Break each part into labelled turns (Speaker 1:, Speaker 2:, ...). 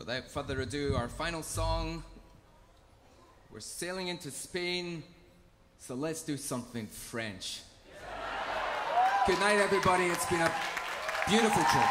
Speaker 1: Without further ado, our final song. We're sailing into Spain, so let's do something French. Good night, everybody. It's been a beautiful trip.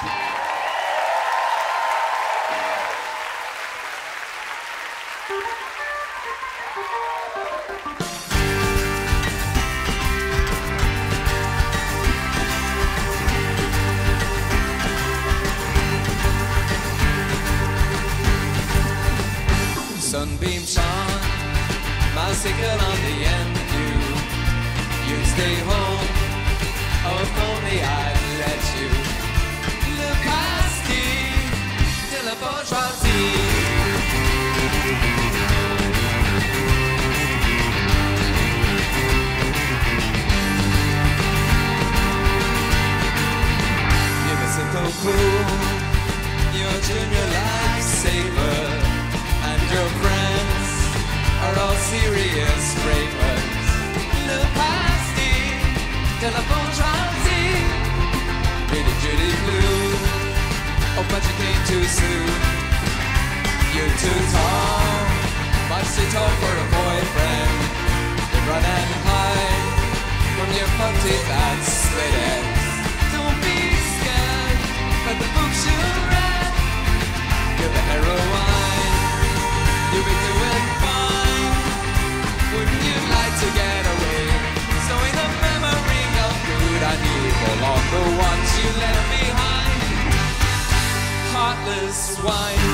Speaker 1: Sunbeam shone, bicycle on the end view. You stay home, oh if only I'd let you. Le pastis de la bourgeoisie. You listen to cool, your junior lifesaver. And your friends are all serious scrapers. Le pastis de la bourgeoisie. Really Judy Blue. Oh, but you came too soon. You're too tall, much too tall for a boyfriend. You run and hide from your front teeth and split ends. Don't be scared, let the books you read. You're the heroine. You'll be doing fine. Wouldn't you like to get away? Sowing the memory of good and evil on the ones you left behind. Heartless swine.